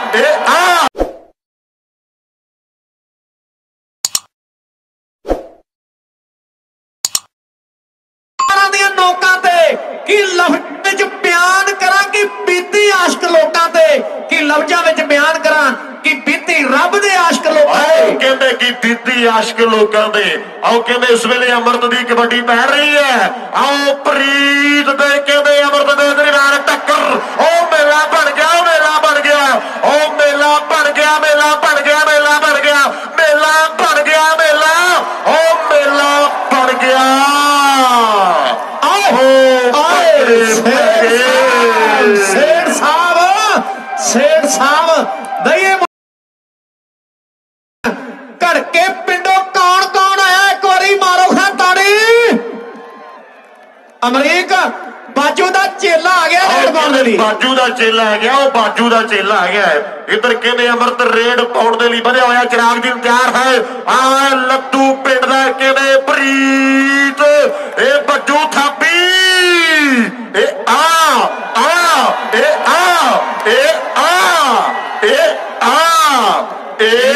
नोकां ते कि लफ्ज़ विच बयान करा कि बीती आशिक लोकां ते कि लफ्ज़ां विच बयान करा कि बीती रब दे आशिक लोकां ते कहंदे कि बीती आशिक लोकां दे आओ कहंदे इस वेले अमृत दी कबड्डी पै रही है आओ प्रीत दे कहंदे अमृत दे दरमियान टक्कर ओ मेला बन गया मेला बन गया ओ मेला बन गया मेला बन गया मेला बन गया मेला बन गया मेला ओ मेला बन गया सेठ साहब दइए घड़के पिंडों कौन कौन आया एक बारी मारो खां ताड़ी अमरीक बाजू दा चेला आ गया रेड पाउण दे लई बाजू दा चेला आ गया ओ बाजू दा चेला आ गया इधर कहंदे अमृत रेड पाउण दे लई बधया होया चिराग दी तैयार है आ लद्दू पिंड दा कहंदे प्रीत ए बज्जू थापी ए आ ए आ ए आ ए आ ए